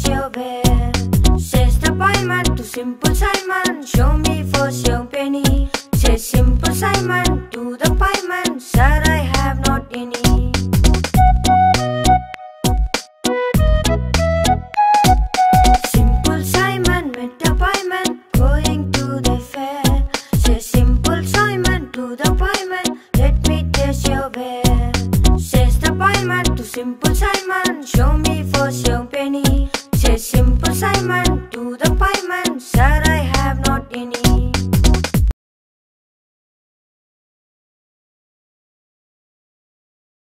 your way. Says the pieman to Simple Simon, show me first your penny. Says Simple Simon to the pieman, sir, I have not any. Simple Simon met the pieman going to the fair. Says Simple Simon to the pieman, let me taste your way. Says the pieman to Simple Simon, show me first your penny. Says Simple Simon to the pieman, sir,